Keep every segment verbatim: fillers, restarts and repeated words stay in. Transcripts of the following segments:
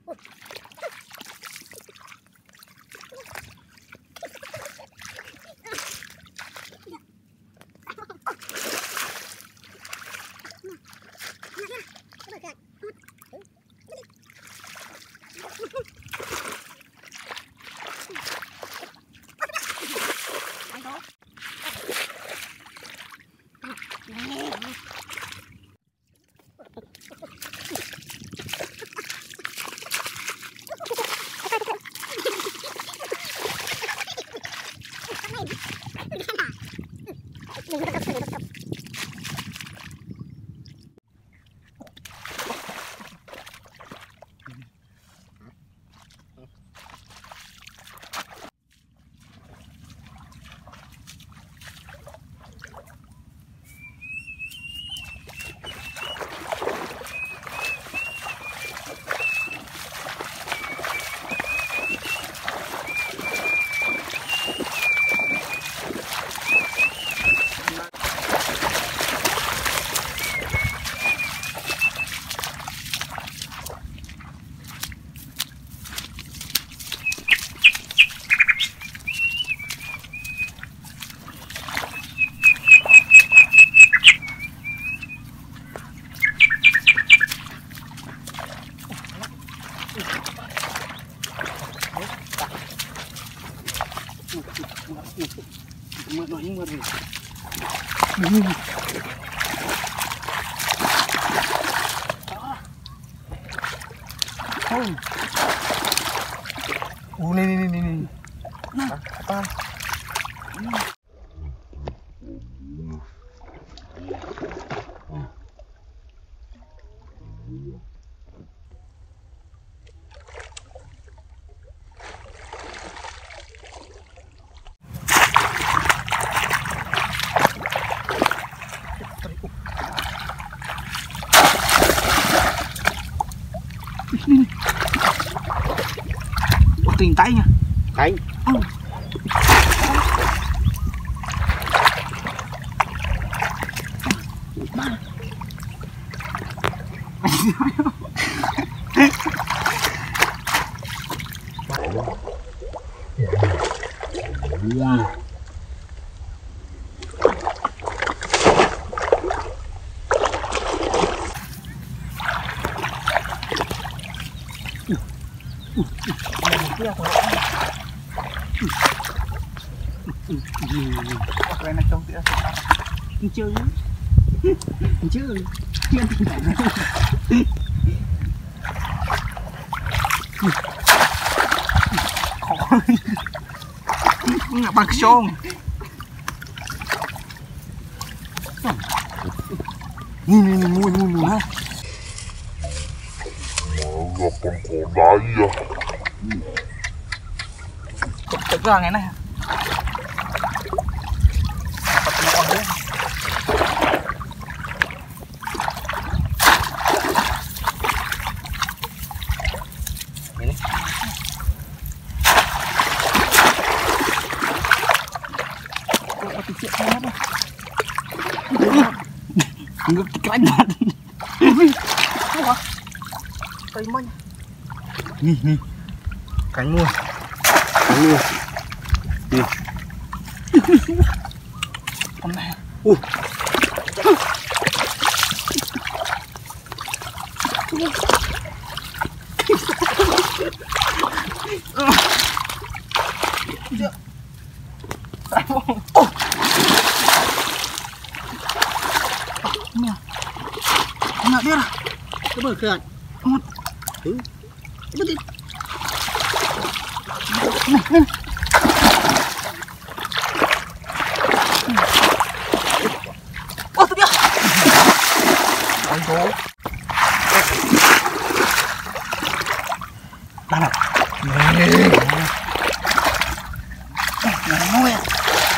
Oh, ni ni ni ni ni. Nah, apa? Tiền tay nha. Tay. Ừ. Apa nak cong dia? Chơi chơi chơi khó nggak bakso Ni ni ni mua mua mua ha. Malah pengkodaya. Tegang enak. Dapat penumpang dia. Ini. Kok kecil mana? Enggak keren. Wah. Taiman. Ni ni. Cánh mua. Cánh mua. Đi. Con này. Ui. Oh. Nè. Nè đi ra. Cái bờ kìa. Một. Ừ. Cái gì? Nè, nè. Ô, tôi đi. Anh cố. Đang nào. Nè. Nè, nuôi à.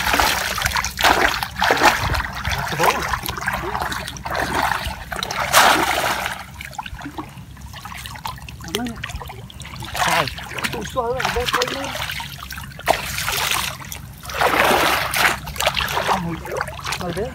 Sai. Tôi xoay rồi, bớt quay lên. Ông rồi đấy.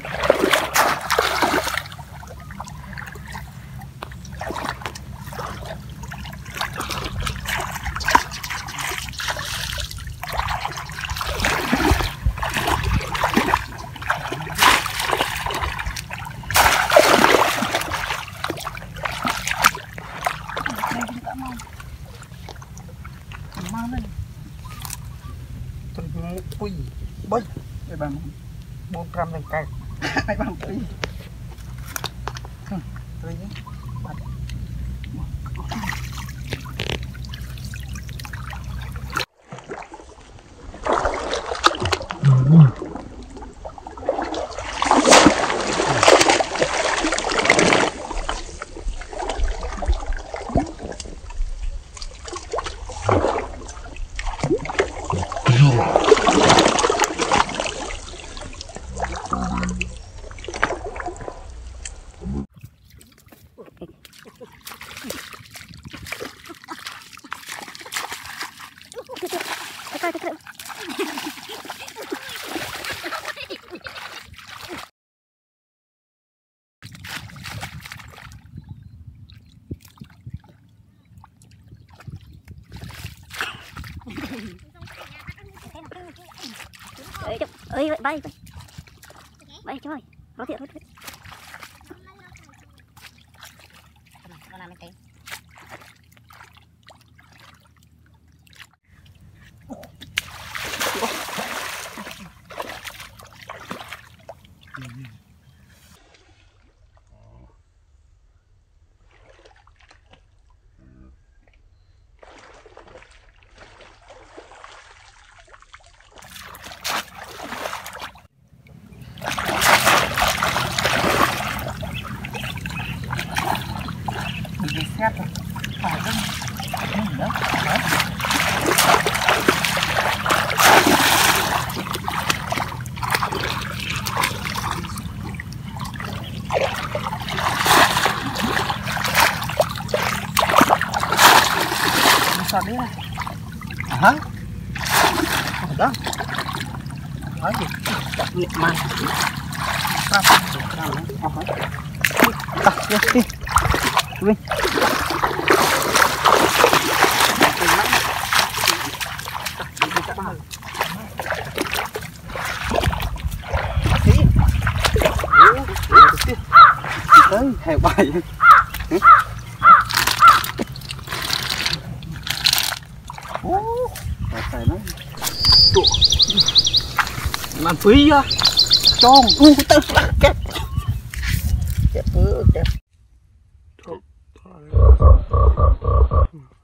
bằng bốn trăm lên cây ai bằng tươi tươi nhé ơi bay bay bay trời nó thiệt thôi con làm cái xét rồi phải lưng lưng đó đấy sao đấy này hả đó nói gì đặt nhẹ mày sao sao nó hỏi đặt đi đi đi tới heo bay ô phải nó tụ mà phí á tròn u tao kẹp kẹp kẹp